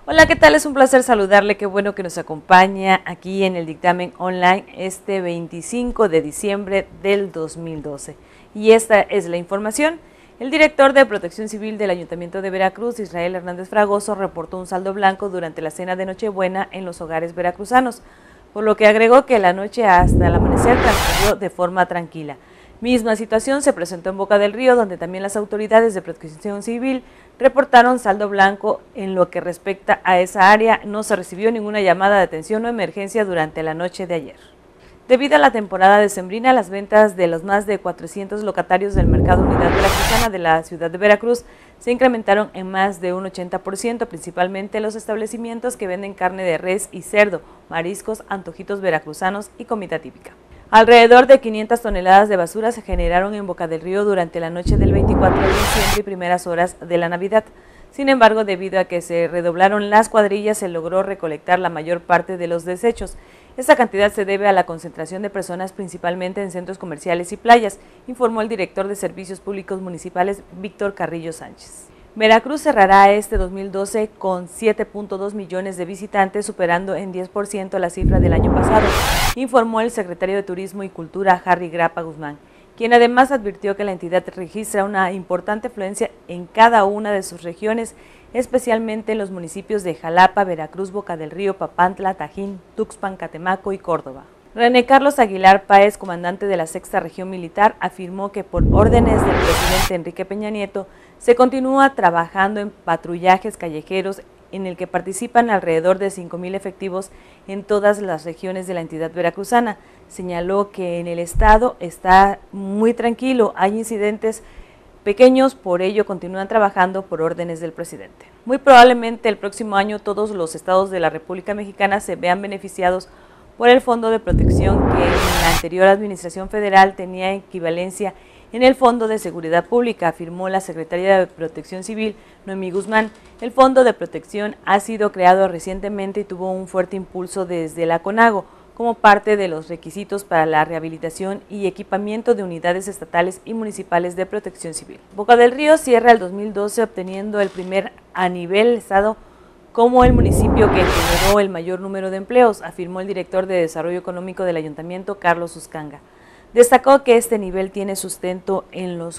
Hola, ¿qué tal? Es un placer saludarle, qué bueno que nos acompaña aquí en el dictamen online este 25 de diciembre del 2012. Y esta es la información. El director de Protección Civil del Ayuntamiento de Veracruz, Israel Hernández Fragoso, reportó un saldo blanco durante la cena de Nochebuena en los hogares veracruzanos, por lo que agregó que la noche hasta el amanecer transcurrió de forma tranquila. Misma situación se presentó en Boca del Río, donde también las autoridades de Protección Civil reportaron saldo blanco. En lo que respecta a esa área, no se recibió ninguna llamada de atención o emergencia durante la noche de ayer. Debido a la temporada decembrina, las ventas de los más de 400 locatarios del Mercado Unidad Veracruzana de la ciudad de Veracruz se incrementaron en más de un 80%, principalmente los establecimientos que venden carne de res y cerdo, mariscos, antojitos veracruzanos y comida típica. Alrededor de 500 toneladas de basura se generaron en Boca del Río durante la noche del 24 de diciembre y primeras horas de la Navidad. Sin embargo, debido a que se redoblaron las cuadrillas, se logró recolectar la mayor parte de los desechos. Esta cantidad se debe a la concentración de personas principalmente en centros comerciales y playas, informó el director de Servicios Públicos Municipales, Víctor Carrillo Sánchez. Veracruz cerrará este 2012 con 7.2 millones de visitantes, superando en 10% la cifra del año pasado, informó el secretario de Turismo y Cultura, Harry Grappa Guzmán, quien además advirtió que la entidad registra una importante afluencia en cada una de sus regiones, especialmente en los municipios de Jalapa, Veracruz, Boca del Río, Papantla, Tajín, Tuxpan, Catemaco y Córdoba. René Carlos Aguilar Páez, comandante de la Sexta Región Militar, afirmó que por órdenes del presidente Enrique Peña Nieto se continúa trabajando en patrullajes callejeros en el que participan alrededor de 5,000 efectivos en todas las regiones de la entidad veracruzana. Señaló que en el estado está muy tranquilo, hay incidentes pequeños, por ello continúan trabajando por órdenes del presidente. Muy probablemente el próximo año todos los estados de la República Mexicana se vean beneficiados por el Fondo de Protección que en la anterior administración federal tenía equivalencia en el Fondo de Seguridad Pública, afirmó la secretaria de Protección Civil, Noemí Guzmán. El Fondo de Protección ha sido creado recientemente y tuvo un fuerte impulso desde la CONAGO, como parte de los requisitos para la rehabilitación y equipamiento de unidades estatales y municipales de protección civil. Boca del Río cierra el 2012 obteniendo el primer a nivel estado como el municipio que generó el mayor número de empleos, afirmó el director de Desarrollo Económico del Ayuntamiento, Carlos Uscanga. Destacó que este nivel tiene sustento en los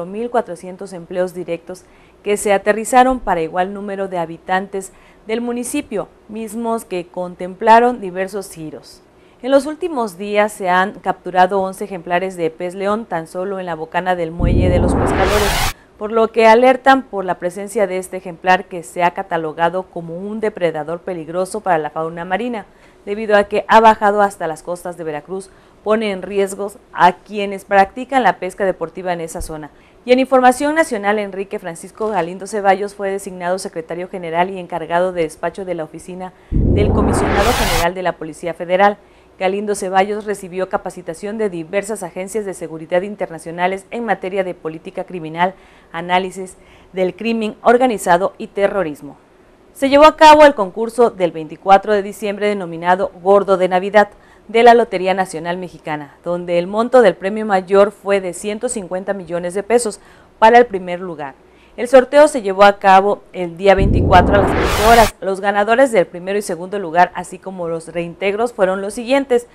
4,400 empleos directos que se aterrizaron para igual número de habitantes del municipio, mismos que contemplaron diversos giros. En los últimos días se han capturado 11 ejemplares de pez león tan solo en la bocana del muelle de los pescadores, por lo que alertan por la presencia de este ejemplar que se ha catalogado como un depredador peligroso para la fauna marina, debido a que ha bajado hasta las costas de Veracruz, pone en riesgo a quienes practican la pesca deportiva en esa zona. Y en información nacional, Enrique Francisco Galindo Ceballos fue designado secretario general y encargado de despacho de la oficina del Comisionado General de la Policía Federal. Galindo Ceballos recibió capacitación de diversas agencias de seguridad internacionales en materia de política criminal, análisis del crimen organizado y terrorismo. Se llevó a cabo el concurso del 24 de diciembre denominado Gordo de Navidad de la Lotería Nacional Mexicana, donde el monto del premio mayor fue de 150 millones de pesos para el primer lugar. El sorteo se llevó a cabo el día 24 a las 20 horas. Los ganadores del primero y segundo lugar, así como los reintegros, fueron los siguientes: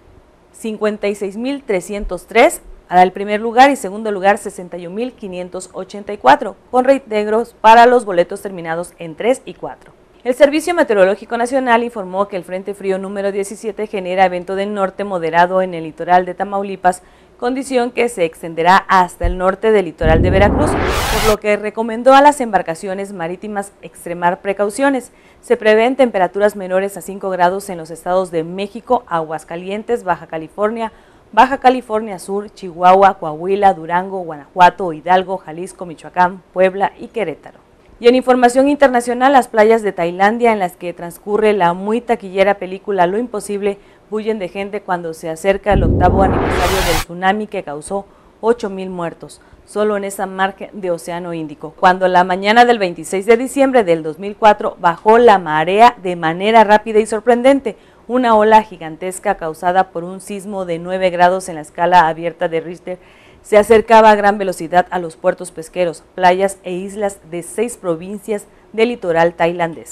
56,303 para el primer lugar y segundo lugar 61,584, con reintegros para los boletos terminados en 3 y 4. El Servicio Meteorológico Nacional informó que el Frente Frío número 17 genera viento del norte moderado en el litoral de Tamaulipas, condición que se extenderá hasta el norte del litoral de Veracruz, por lo que recomendó a las embarcaciones marítimas extremar precauciones. Se prevén temperaturas menores a 5 grados en los estados de México, Aguascalientes, Baja California Sur, Chihuahua, Coahuila, Durango, Guanajuato, Hidalgo, Jalisco, Michoacán, Puebla y Querétaro. Y en información internacional, las playas de Tailandia, en las que transcurre la muy taquillera película Lo Imposible, bullen de gente cuando se acerca el 8º aniversario del tsunami que causó 8,000 muertos, solo en esa margen de Océano Índico, cuando la mañana del 26 de diciembre del 2004 bajó la marea de manera rápida y sorprendente, una ola gigantesca causada por un sismo de 9 grados en la escala abierta de Richter se acercaba a gran velocidad a los puertos pesqueros, playas e islas de 6 provincias del litoral tailandés.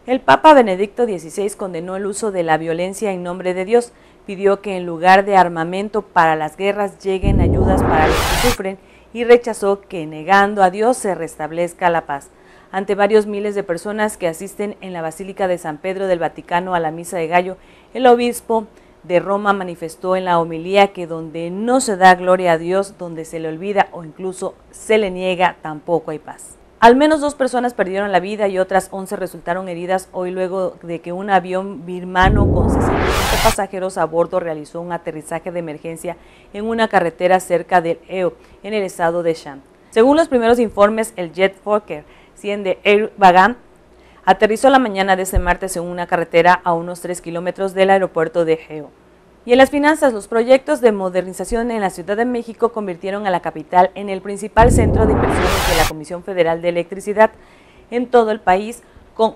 El Papa Benedicto XVI condenó el uso de la violencia en nombre de Dios, pidió que en lugar de armamento para las guerras lleguen ayudas para los que sufren y rechazó que negando a Dios se restablezca la paz. Ante varios miles de personas que asisten en la Basílica de San Pedro del Vaticano a la Misa de Gallo, el obispo de Roma manifestó en la homilía que donde no se da gloria a Dios, donde se le olvida o incluso se le niega, tampoco hay paz. Al menos 2 personas perdieron la vida y otras 11 resultaron heridas hoy luego de que un avión birmano con 65 pasajeros a bordo realizó un aterrizaje de emergencia en una carretera cerca del Eo, en el estado de Shan. Según los primeros informes, el jet Fokker 100 de Air Bagan aterrizó la mañana de este martes en una carretera a unos 3 kilómetros del aeropuerto de Heo. Y en las finanzas, los proyectos de modernización en la Ciudad de México convirtieron a la capital en el principal centro de inversiones de la Comisión Federal de Electricidad en todo el país, con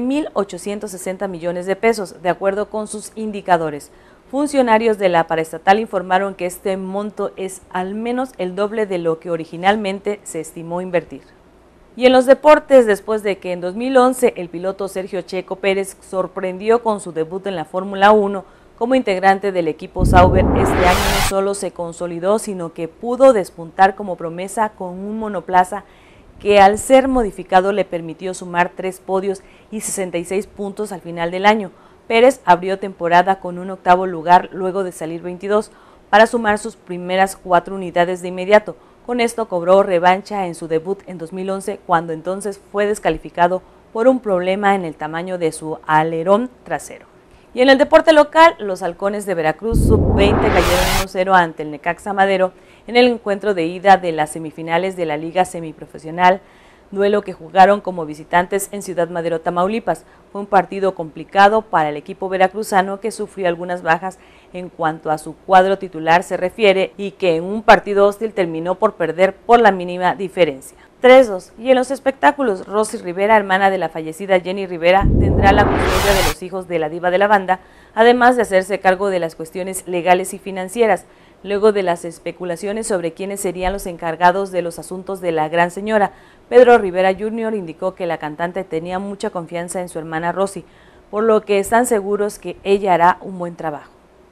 11.860 millones de pesos, de acuerdo con sus indicadores. Funcionarios de la paraestatal informaron que este monto es al menos el doble de lo que originalmente se estimó invertir. Y en los deportes, después de que en 2011 el piloto Sergio Checo Pérez sorprendió con su debut en la Fórmula 1 como integrante del equipo Sauber, este año no solo se consolidó, sino que pudo despuntar como promesa con un monoplaza que al ser modificado le permitió sumar 3 podios y 66 puntos al final del año. Pérez abrió temporada con un 8º lugar luego de salir 22 para sumar sus primeras 4 unidades de inmediato. Con esto cobró revancha en su debut en 2011, cuando entonces fue descalificado por un problema en el tamaño de su alerón trasero. Y en el deporte local, los Halcones de Veracruz sub-20 cayeron 1-0 ante el Necaxa Madero en el encuentro de ida de las semifinales de la Liga Semiprofesional, duelo que jugaron como visitantes en Ciudad Madero, Tamaulipas. Fue un partido complicado para el equipo veracruzano, que sufrió algunas bajas en cuanto a su cuadro titular se refiere y que en un partido hostil terminó por perder por la mínima diferencia. 3-2. Y en los espectáculos, Rosy Rivera, hermana de la fallecida Jenny Rivera, tendrá la custodia de los hijos de la diva de la banda, además de hacerse cargo de las cuestiones legales y financieras, luego de las especulaciones sobre quiénes serían los encargados de los asuntos de la gran señora. Pedro Rivera Jr. indicó que la cantante tenía mucha confianza en su hermana Rosy, por lo que están seguros que ella hará un buen trabajo.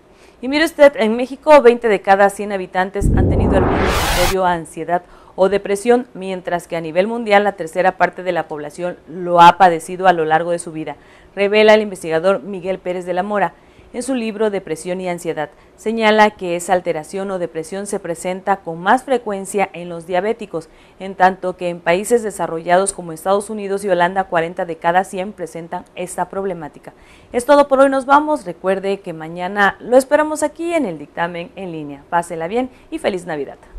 Y mire usted, en México 20 de cada 100 habitantes han tenido algún episodio de ansiedad o depresión, mientras que a nivel mundial la tercera parte de la población lo ha padecido a lo largo de su vida, revela el investigador Miguel Pérez de la Mora. En su libro Depresión y Ansiedad, señala que esa alteración o depresión se presenta con más frecuencia en los diabéticos, en tanto que en países desarrollados como Estados Unidos y Holanda 40 de cada 100 presentan esta problemática. Es todo por hoy, nos vamos. Recuerde que mañana lo esperamos aquí en el Dictamen en Línea. Pásela bien y feliz Navidad.